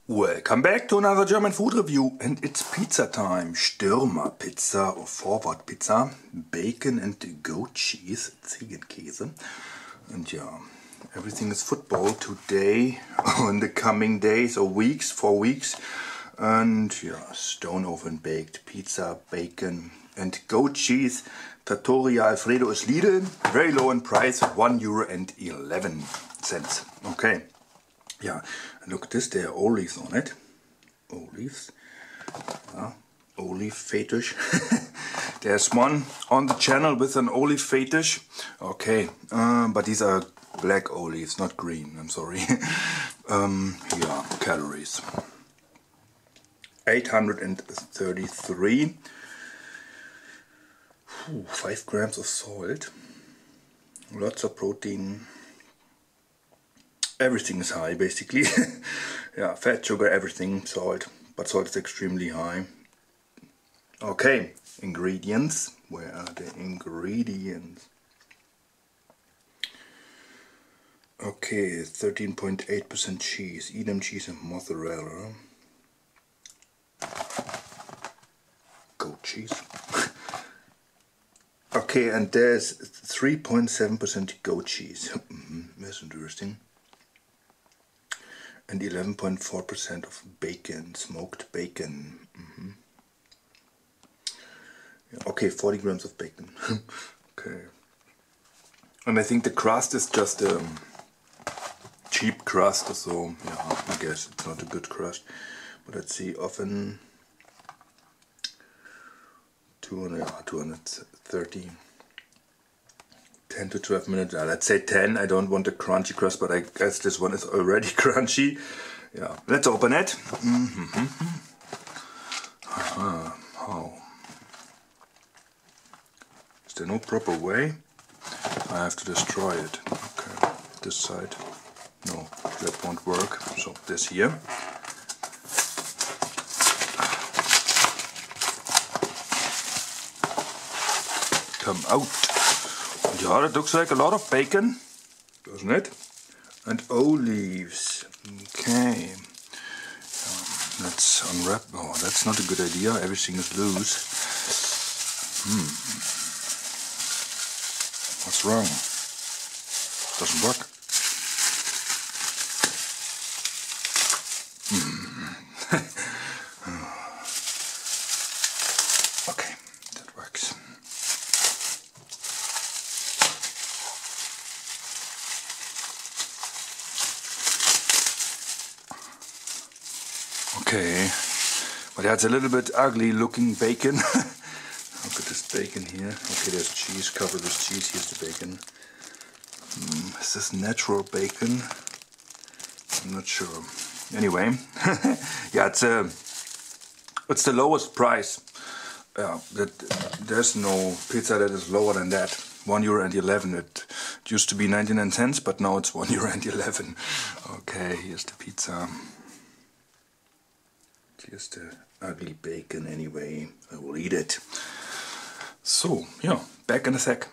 Welcome back to another German food review, and it's pizza time. Stürmer Pizza or Forward Pizza, bacon and goat cheese, Ziegenkäse. And yeah, everything is football today, in the coming days or weeks, 4 weeks. And yeah, stone oven baked pizza, bacon and goat cheese. Trattoria Alfredo is Lidl, very low in price, €1.11. Okay. Yeah, and look at this, there are olives on it. Olives. Olive fetish. There's one on the channel with an olive fetish. Okay, but these are black olives, not green, I'm sorry. Yeah, calories. 833. 5 grams of salt. Lots of protein. Everything is high, basically. Yeah, fat, sugar, everything, salt. But salt is extremely high. Okay, ingredients. Where are the ingredients? Okay, 13.8% cheese. Edam cheese and mozzarella. Goat cheese. Okay, and there's 3.7% goat cheese. That's interesting. And 11.4% of bacon, smoked bacon. Okay, 40 grams of bacon. Okay. And I think the crust is just a cheap crust, so yeah, I guess it's not a good crust. But let's see, oven 230. 10 to 12 minutes, let's say 10. I don't want a crunchy crust, but I guess this one is already crunchy. Yeah, let's open it. How? Is there no proper way? I have to destroy it. Okay, this side. No, that won't work. So this here. Come out. Yeah, that looks like a lot of bacon, doesn't it? And olives. Okay. Let's unwrap. Oh, that's not a good idea. Everything is loose. What's wrong? Doesn't work. Okay, that works. Okay, but that's a little bit ugly looking bacon. Look at this bacon here. Okay, there's cheese, covered with cheese. Here's the bacon. Is this natural bacon? I'm not sure. Anyway, yeah, it's the lowest price. There's no pizza that is lower than that. €1.11. It used to be 99 cents, but now it's €1.11. Okay, here's the pizza. Here's the ugly bacon anyway. I will eat it. So, yeah, back in a sec.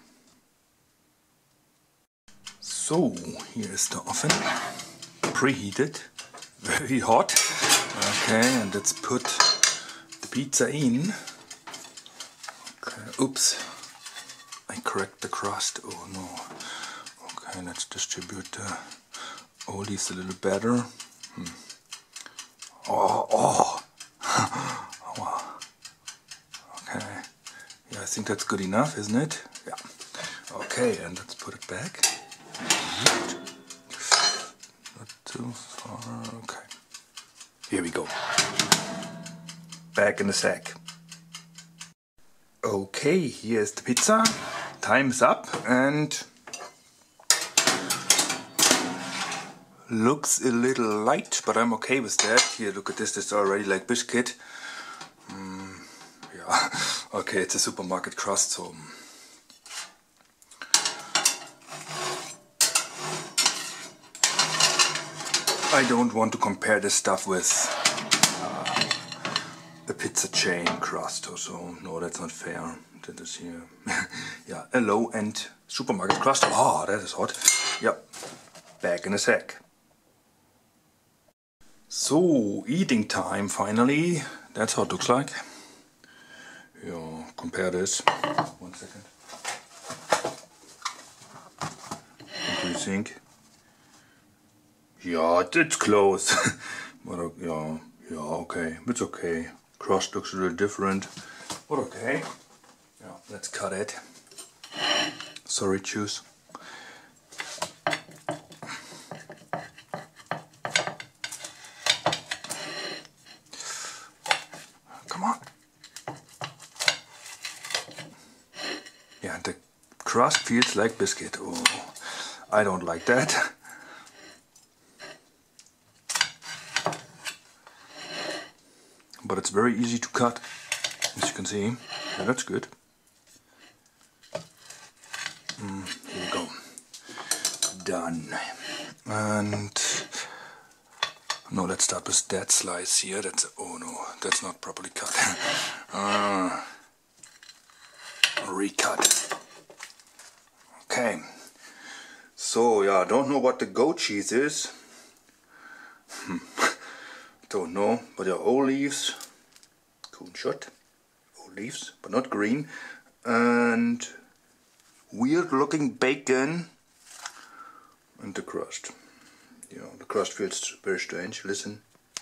So, here is the oven. Preheated. Very hot. Okay, and let's put the pizza in. Okay, oops. I cracked the crust. Oh no. Okay, let's distribute the olives a little better. Oh. Okay. Yeah, I think that's good enough, isn't it? Yeah. Okay, and let's put it back. Not too far. Okay. Here we go. Back in a sec. Okay, here's the pizza. Time's up and looks a little light, but I'm okay with that. Here, look at this. This is already like biscuit. Yeah. Okay, it's a supermarket crust, so. I don't want to compare this stuff with the pizza chain crust or so. No, that's not fair. That is here. Yeah, a low-end supermarket crust. Oh, that is hot. Yep. Back in a sec. So, eating time finally. That's how it looks like. Yeah, compare this. 1 second. What do you think? Yeah, it's close. But yeah, okay. It's okay. Crust looks a little different. But okay. Yeah, let's cut it. Sorry, choose. Come on. Yeah, the crust feels like biscuit. Oh, I don't like that. But it's very easy to cut, as you can see. Yeah, that's good. Here we go. Done. And no, let's start with that slice here. That's, oh no, that's not properly cut. Recut. Okay. So yeah, I don't know what the goat cheese is. Don't know, but there are olives, Coonshot, olives, but not green, and weird looking bacon, and the crust. You know, the crust feels very strange, listen.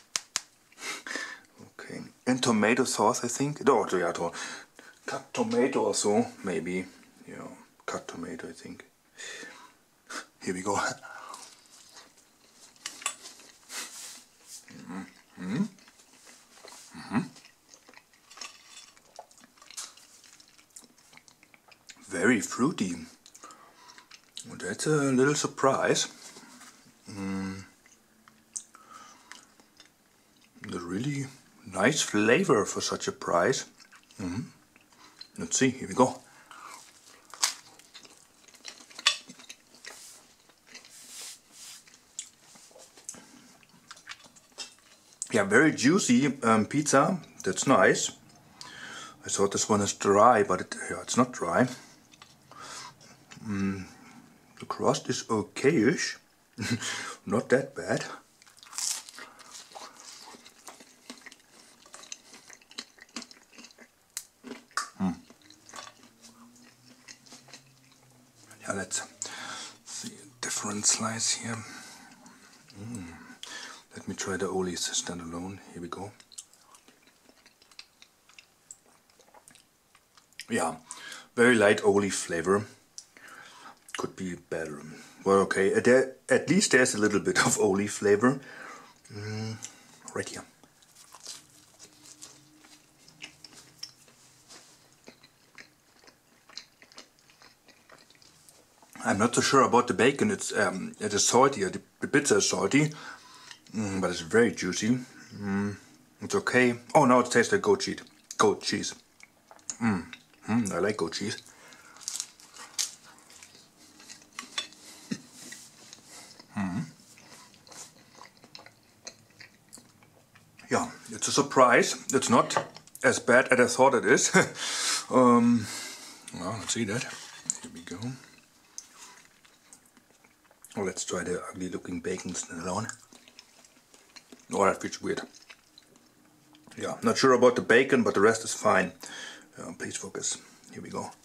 Okay, and tomato sauce, I think. Oh, yeah, cut tomato also, maybe. Yeah, cut tomato, I think. Here we go. Very fruity. That's a little surprise. The really nice flavor for such a price. Let's see, here we go. Yeah, very juicy pizza. That's nice. I thought this one is dry, but it's not dry. The crust is okay-ish. Not that bad. Yeah, let's see a different slice here. Let me try the olives standalone. Here we go. Yeah, very light olive flavor. Could be better. Well, okay, at least there's a little bit of olive flavor. Right here. I'm not so sure about the bacon. It is salty. The pizza is salty, but it's very juicy. It's okay. Oh, now it tastes like goat cheese. Goat cheese. I like goat cheese. Yeah, it's a surprise. It's not as bad as I thought it is. Well, let's see that. Here we go. Oh, let's try the ugly looking bacon standalone. Oh, that feels weird. Yeah, not sure about the bacon, but the rest is fine. Please focus. Here we go.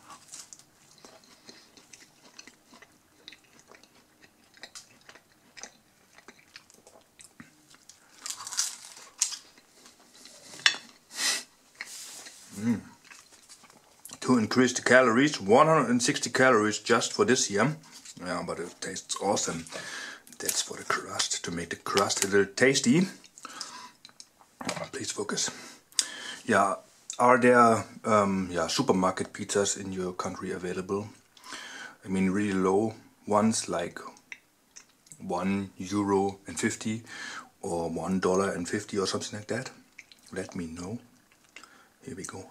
To increase the calories, 160 calories just for this here. Yeah, but it tastes awesome. That's for the crust, to make the crust a little tasty. Please focus. Yeah, are there supermarket pizzas in your country available? I mean really low ones like €1.50 or $1.50 or something like that? Let me know. Here we go.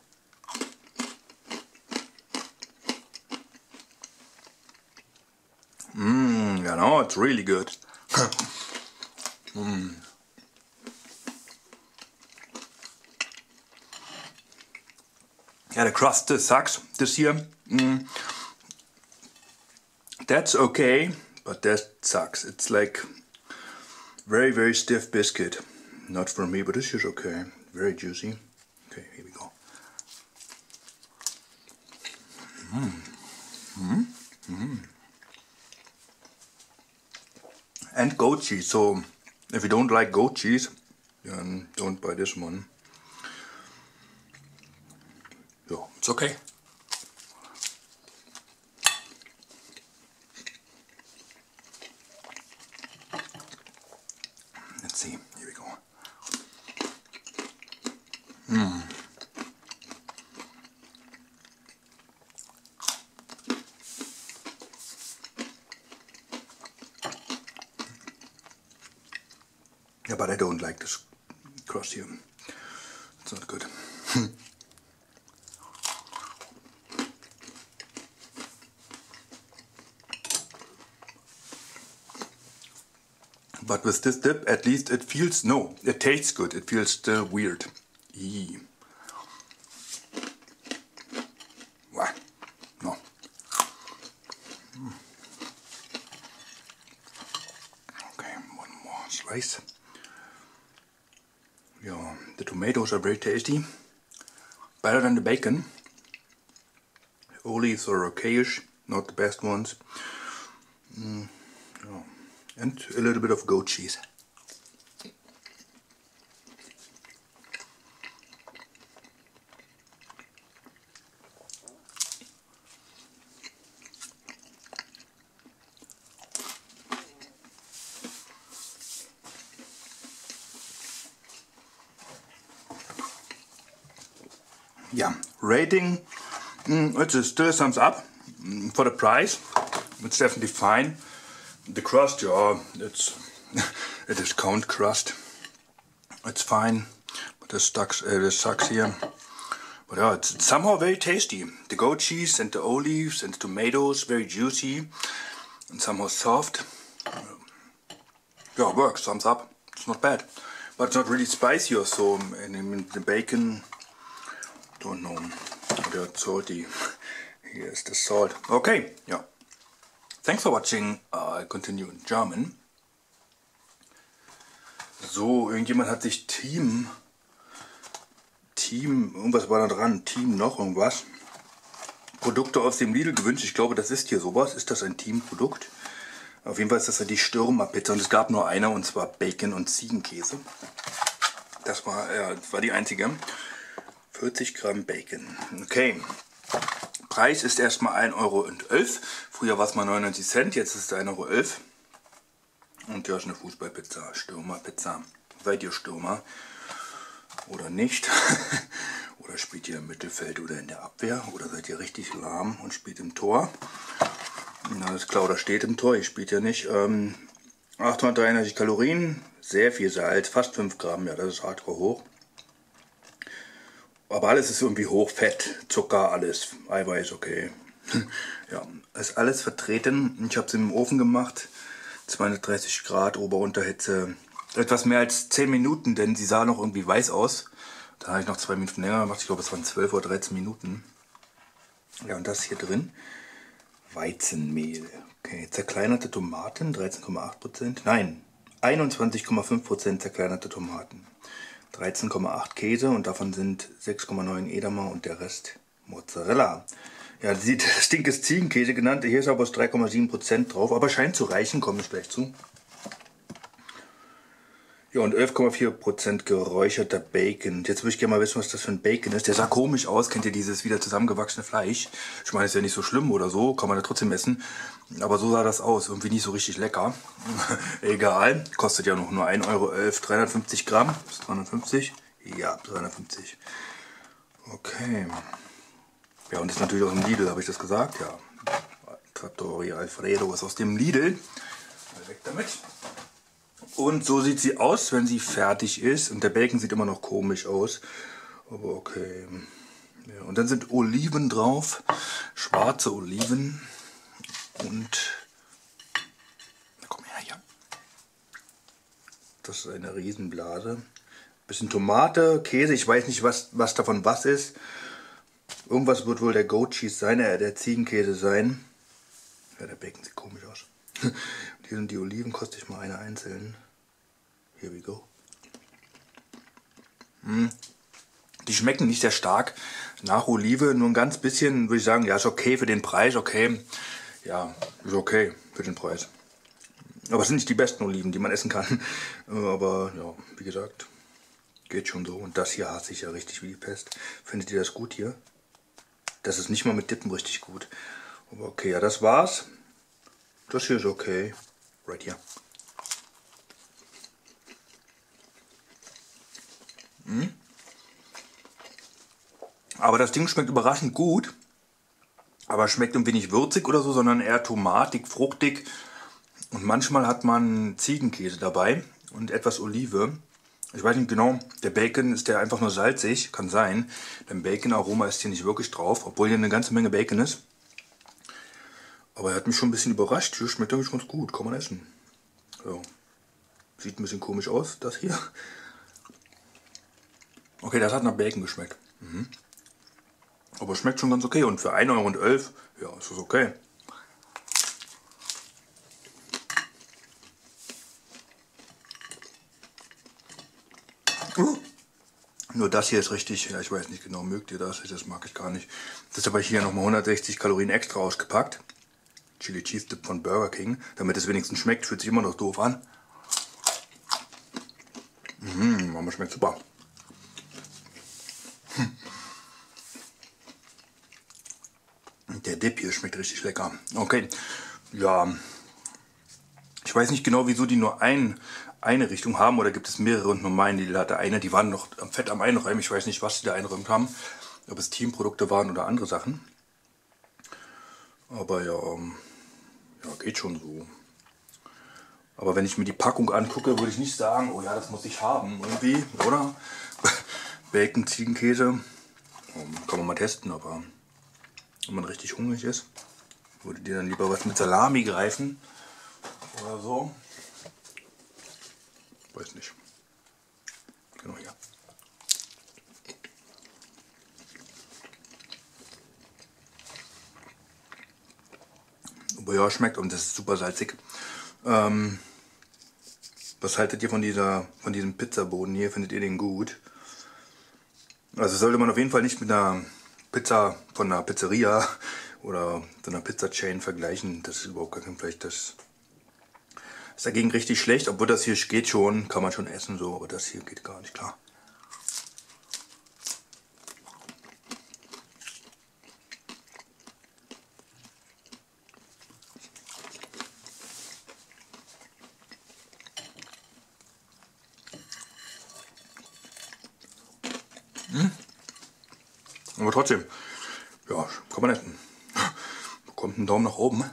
You know, it's really good. Yeah, the crust sucks this year. That's okay, but that sucks. It's like very, very stiff biscuit. Not for me, but this is okay. Very juicy. Okay, here we go. And goat cheese. So if you don't like goat cheese, then don't buy this one. So it's okay. Let's see. Here we go. Yeah, but I don't like this crust here. It's not good. But with this dip, at least it feels, no, it tastes good. It feels still weird. Eee. Wow. No. Okay, one more slice. Yeah, the tomatoes are very tasty. Better than the bacon. Olives are okayish, not the best ones. Yeah. And a little bit of goat cheese. Yeah, rating, it's still a thumbs up for the price. It's definitely fine. The crust, yeah, it's a discount crust. It's fine, but it sucks here. But yeah, it's somehow very tasty. The goat cheese and the olives and the tomatoes, very juicy and somehow soft. Yeah, it works, thumbs up. It's not bad, but it's not really spicy or so. And the bacon, don't know, they're salty. Here's the salt. Okay, yeah. Thanks for watching. I'll continue in German. So, irgendjemand hat sich Team, irgendwas war da dran, Team noch irgendwas. Produkte aus dem Lidl gewünscht. Ich glaube, das ist hier sowas. Ist das ein Teamprodukt? Auf jeden Fall ist das ja die Stürmerpizza und es gab nur eine, und zwar Bacon und Ziegenkäse. Das war die einzige. 40 Gramm Bacon. Okay. Preis ist erstmal 1,11 Euro. Früher war es mal 99 Cent, jetzt ist es 1,11 Euro. Und ja, ist eine Fußballpizza, Stürmerpizza. Seid ihr Stürmer oder nicht? Oder spielt ihr im Mittelfeld oder in der Abwehr? Oder seid ihr richtig lahm und spielt im Tor? Na, das ist klar, oder steht im Tor, ihr spielt ja nicht. 833 Kalorien, sehr viel Salz, fast 5 Gramm, ja, das ist hardcore hoch. Aber alles ist irgendwie hoch, Fett, Zucker, alles, Eiweiß, okay. Ja, ist alles vertreten. Ich habe es im Ofen gemacht, 230 Grad, Ober-Unterhitze. Etwas mehr als 10 Minuten, denn sie sah noch irgendwie weiß aus. Da habe ich noch 2 Minuten länger gemacht, ich glaube es waren 12 oder 13 Minuten. Ja, und das hier drin, Weizenmehl. Okay, zerkleinerte Tomaten, 13,8%. Nein, 21,5% zerkleinerte Tomaten. 13,8 Käse und davon sind 6,9 Edamer und der Rest Mozzarella. Ja, das Ding ist Ziegenkäse genannt, hier ist aber 3,7% drauf, aber scheint zu reichen, komme ich gleich zu. Ja, und 11,4% geräucherter Bacon. Jetzt würde ich gerne mal wissen, was das für ein Bacon ist. Der sah komisch aus, kennt ihr dieses wieder zusammengewachsene Fleisch? Ich meine, ist ja nicht so schlimm oder so, kann man ja trotzdem essen. Aber so sah das aus, irgendwie nicht so richtig lecker. Egal, kostet ja noch nur 1,11 Euro, 350 Gramm. Ist 350? Ja, 350. Okay. Ja, und das ist natürlich aus dem Lidl, habe ich das gesagt? Ja. Trattori Alfredo ist aus dem Lidl. Weg damit. Und so sieht sie aus, wenn sie fertig ist. Und der Bacon sieht immer noch komisch aus. Aber okay. Ja, und dann sind Oliven drauf. Schwarze Oliven. Und... Na, komm her, hier. Das ist eine Riesenblase. Bisschen Tomate, Käse. Ich weiß nicht, was davon was ist. Irgendwas wird wohl der Goat Cheese sein, der Ziegenkäse sein. Ja, der Bacon sieht komisch aus. Hier sind die Oliven, koste ich mal eine einzeln. Here we go. Die schmecken nicht sehr stark nach Olive, nur ein ganz bisschen, würde ich sagen, ja, ist okay für den Preis, okay. Ja, ist okay für den Preis. Aber es sind nicht die besten Oliven, die man essen kann. Aber ja, wie gesagt, geht schon so. Und das hier hasse ich ja richtig wie die Pest. Findet ihr das gut hier? Das ist nicht mal mit Dippen richtig gut. Aber okay, ja, das war's. Das hier ist okay. Right here. Aber das Ding schmeckt überraschend gut. Aber schmeckt irgendwie nicht würzig oder so, sondern eher tomatig, fruchtig. Und manchmal hat man Ziegenkäse dabei und etwas Olive. Ich weiß nicht genau, der Bacon, ist der einfach nur salzig? Kann sein. Denn Bacon-Aroma ist hier nicht wirklich drauf, obwohl hier eine ganze Menge Bacon ist. Aber er hat mich schon ein bisschen überrascht. Hier schmeckt eigentlich ganz gut, kann man essen. So. Sieht ein bisschen komisch aus, das hier. Okay, das hat nach Bacon geschmeckt. Aber schmeckt schon ganz okay. Und für 1,11 €, ja, ist das okay. Nur das hier ist richtig, ja, ich weiß nicht genau, mögt ihr das? Das mag ich gar nicht. Das ist aber hier nochmal 160 Kalorien extra ausgepackt. Chili Cheese Dip von Burger King. Damit es wenigstens schmeckt, fühlt sich immer noch doof an. Aber schmeckt super. Der Dip hier schmeckt richtig lecker. Okay, ja. Ich weiß nicht genau, wieso die nur eine Richtung haben, oder gibt es mehrere, und nur meine, die hatte eine, die waren noch fett am Einräumen. Ich weiß nicht, was die da einräumt haben, ob es Teamprodukte waren oder andere Sachen. Aber ja, ja, geht schon so. Aber wenn ich mir die Packung angucke, würde ich nicht sagen, oh ja, das muss ich haben, irgendwie, oder? Bacon, Ziegenkäse, kann man mal testen, aber wenn man richtig hungrig ist, würde dir dann lieber was mit Salami greifen oder so. Weiß nicht. Genau hier. Aber ja, schmeckt, und das ist super salzig. Was haltet ihr von diesem Pizzaboden hier? Findet ihr den gut? Also sollte man auf jeden Fall nicht mit einer Pizza von einer Pizzeria oder so einer Pizza-Chain vergleichen. Das ist überhaupt gar kein Fleisch. Das ist dagegen richtig schlecht. Obwohl das hier geht schon, kann man schon essen so, aber das hier geht gar nicht klar. Aber trotzdem, ja, kann man essen. Bekommt einen Daumen nach oben.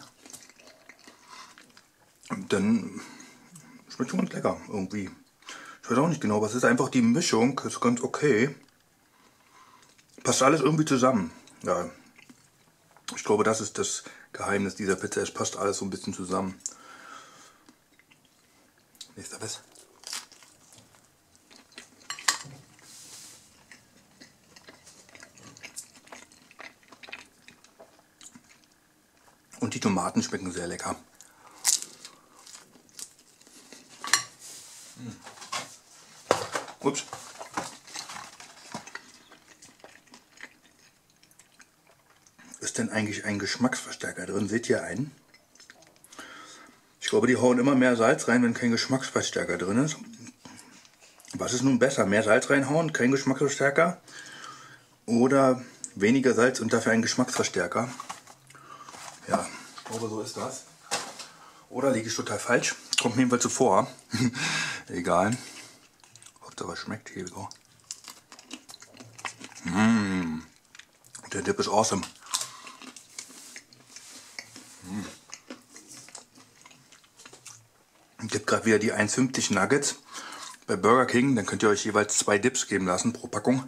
Dann schmeckt schon ganz lecker irgendwie. Ich weiß auch nicht genau, was ist. Einfach die Mischung ist ganz okay. Passt alles irgendwie zusammen. Ja, ich glaube, das ist das Geheimnis dieser Pizza. Es passt alles so ein bisschen zusammen. Nächster Biss. Und die Tomaten schmecken sehr lecker. Ups. Ist denn eigentlich ein Geschmacksverstärker drin? Seht ihr einen? Ich glaube, die hauen immer mehr Salz rein, wenn kein Geschmacksverstärker drin ist. Was ist nun besser? Mehr Salz reinhauen, kein Geschmacksverstärker? Oder weniger Salz und dafür ein Geschmacksverstärker? Ja, ich glaube, so ist das. Oder liege ich total falsch? Kommt mir jedenfalls so vor. Egal. Hauptsache es schmeckt. Hier we go. Der Dip ist awesome. Ich habe gerade wieder die 1,50 Nuggets bei Burger King. Dann könnt ihr euch jeweils 2 Dips geben lassen pro Packung.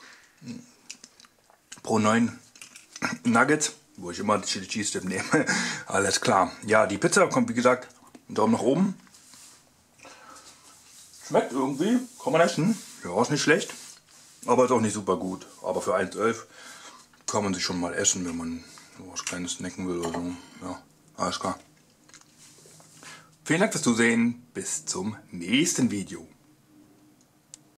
Pro 9 Nuggets, wo ich immer die Chili Cheese Dip nehme. Alles klar. Ja, die Pizza kommt, wie gesagt, einen Daumen nach oben. Schmeckt irgendwie, kann man essen. Ja, ist nicht schlecht, aber ist auch nicht super gut. Aber für 1,11 kann man sich schon mal essen, wenn man was Kleines snacken will oder so. Ja, alles klar. Vielen Dank fürs Zusehen. Bis zum nächsten Video.